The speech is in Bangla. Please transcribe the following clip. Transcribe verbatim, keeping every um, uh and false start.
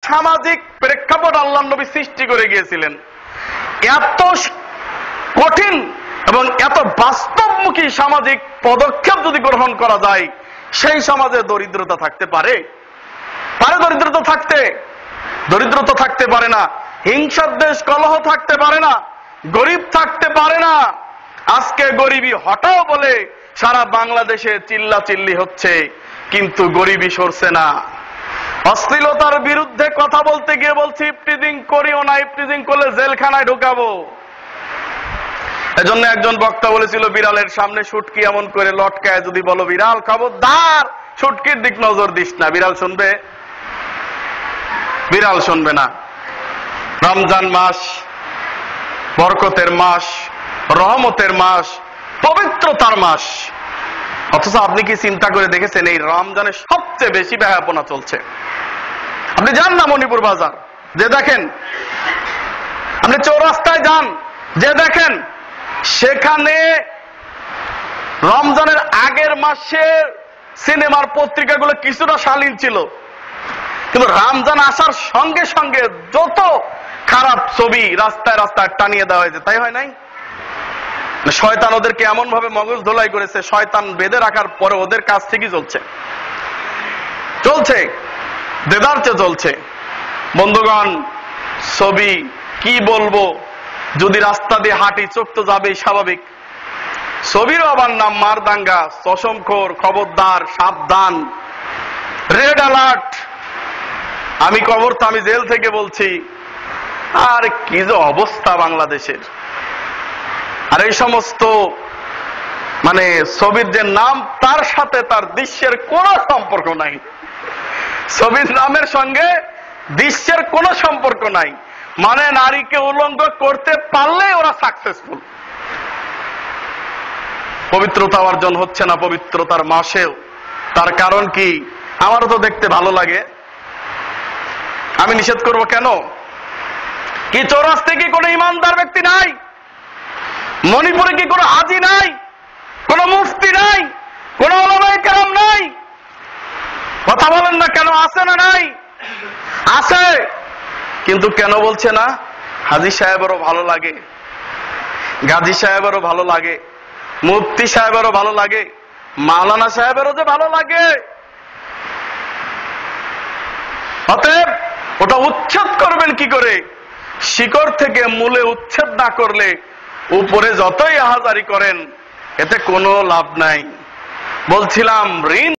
সামাজিক প্রেক্ষাপট আল্লাহর নবী সৃষ্টি করে গিয়েছিলেন, এত কঠিন এবং এত বাস্তবমুখী সামাজিক পদক্ষেপ যদি গ্রহণ করা যায়, সেই সমাজে দরিদ্রতা থাকতে পারে? পারে দরিদ্রতা থাকতে? দরিদ্রতা থাকতে পারে না। হিংসার দেশ কলহ থাকতে পারে না। গরিব থাকতে পারে না। আজকে গরিবী হটাও বলে সারা বাংলাদেশে চিল্লা চিল্লি হচ্ছে, কিন্তু গরিবী সরছে না। অশ্লীলতার বিরুদ্ধে কথা বলতে গিয়ে বলছি ইফটিজিং করিও না, ইফটিজিং করলে জেলখানায় ঢুকাবো। এজন্য একজন বক্তা বলেছিল, বিড়ালের সামনে শুটকি এমন করে লটকায় যদি বলো বিড়াল খবরদার শুটকির দিক নজর দিস না, বিড়াল শুনবে? বিড়াল শুনবে না। রমজান মাস বরকতের মাস, রহমতের মাস, পবিত্রতার মাস, অথচ আপনি কি চিন্তা করে দেখেছেন এই রমজানে সবচেয়ে বেশি ব্যয়াপনা চলছে? আপনি যান না মণিপুর বাজার, যে দেখেন, আপনি চৌরাস্তায় যান, যে দেখেন, সেখানে রমজানের আগের মাসে সিনেমার পত্রিকাগুলো কিছুটা শালীন ছিল, কিন্তু রমজান আসার সঙ্গে সঙ্গে যত খারাপ ছবি রাস্তায় রাস্তায় টানিয়ে দেওয়া হয়েছে, তাই হয় নাই? শয়তান ওদেরকে এমন ভাবে মগজ ধোলাই করেছে, শয়তান বেঁধে রাখার পরে ওদের কাজ ঠিকই চলছে চলছে দেদারচে চলছে। বন্ধুগণ, ছবি কি বলবো, যদি রাস্তা দিয়ে হাঁটি চোখ তো যাবেই স্বাভাবিক। ছবিরও আবার নাম মারদাঙ্গা, চশমখোর, খবরদার, সাবধান, রেড অ্যালার্ট। আমি খবর তো আমি জেল থেকে বলছি। আর কি যে অবস্থা বাংলাদেশের। আর এই সমস্ত মানে ছবির যে নাম, তার সাথে তার দৃশ্যের কোনো সম্পর্ক নাই। ছবির নামের সঙ্গে দৃশ্যের কোনো সম্পর্ক নাই। মানে নারীকে উলঙ্গ করতে পারলে ওরা সাকসেসফুল। পবিত্রতা অর্জন হচ্ছে না পবিত্রতার মাসেও। তার কারণ কি? আমারও তো দেখতে ভালো লাগে, আমি নিষেধ করব কেন? কি চৌরাস্তায় কি কোনো ইমানদার ব্যক্তি নাই? মণিপুরে কি কোনো হাজি নাই? কোনো মুফতি নাই? কোনো ওলামায়ে কেরাম নাই? কথা বলেন না কেন? আছে না নাই? আছে, কিন্তু কেন বলছে না? হাজি সাহেবেরও ভালো লাগে, গাজী সাহেবেরও ভালো লাগে, মুফতি সাহেবেরও ভালো লাগে, মাওলানা সাহেবেরও যে ভালো লাগে। অতএব ওটা উচ্ছেদ করবেন কি করে? শিকড় থেকে মূলে উচ্ছেদ না করলে উপরে যতই আহাজারি করেন এতে কোনো লাভ নাই। বলছিলাম ঋণ